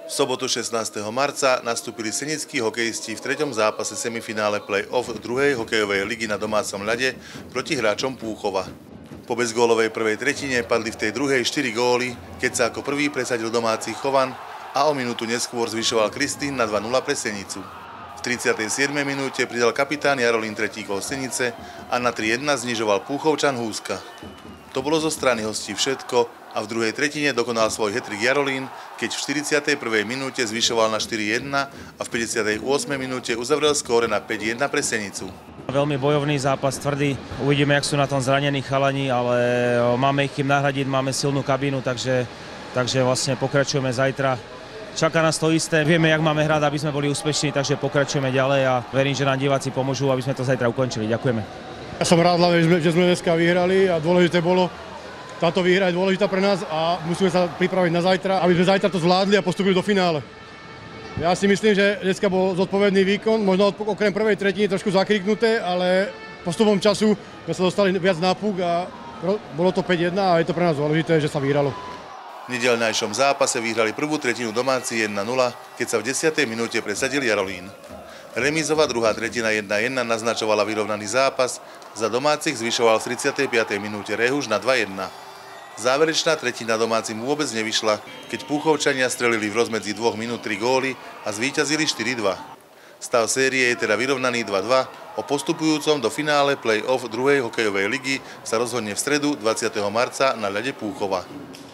V sobotu 16. marca nastúpili senickí hokejisti v treťom zápase semifinále play-off druhej hokejovej ligy na domácom ľade proti hráčom Púchova. Po bezgólovej prvej tretine padli v tej druhej 4 góly, keď sa ako prvý presadil domáci Chovan a o minútu neskôr zvyšoval Kristín na 2-0 pre Senicu. V 37. minúte pridal kapitán Jarolín tretí gól Senice a na 3-1 znižoval Púchovčan Húska. To bolo zo strany hostí všetko a v druhej tretine dokonal svoj hat-trick Jarolín, keď v 41. minúte zvyšoval na 4-1 a v 58. minúte uzavrel skóre na 5-1 pre Senicu. Veľmi bojovný zápas, tvrdý. Uvidíme, jak sú na tom zranení chalani, ale máme ich kým nahradiť, máme silnú kabínu, takže vlastne pokračujeme zajtra. Čaká nás to isté, vieme, jak máme hrať, aby sme boli úspešní, takže pokračujeme ďalej a verím, že nám diváci pomôžu, aby sme to zajtra ukončili. Ďakujeme. Ja som rád, že sme dneska vyhrali a dôležité bolo, táto výhra je dôležitá pre nás a musíme sa pripraviť na zajtra, aby sme zajtra to zvládli a postupili do finále. Ja si myslím, že dneska bol zodpovedný výkon, možno okrem prvej tretiny trošku zakriknuté, ale postupom času sme sa dostali viac na púk a bolo to 5-1 a je to pre nás dôležité, že sa vyhralo. V nedeľnejšom zápase vyhrali prvú tretinu domáci 1-0, keď sa v 10. minúte presadil Jarolín. Remízová druhá tretina 1-1 naznačovala vyrovnaný zápas, za domácich zvyšoval v 35. minúte Rehuš na 2-1. Záverečná tretina domácim vôbec nevyšla, keď Púchovčania strelili v rozmedzi 2 minút 3 góly a zvíťazili 4-2. Stav série je teda vyrovnaný 2-2, o postupujúcom do finále play-off druhej hokejovej ligy sa rozhodne v stredu 20. marca na ľade Púchova.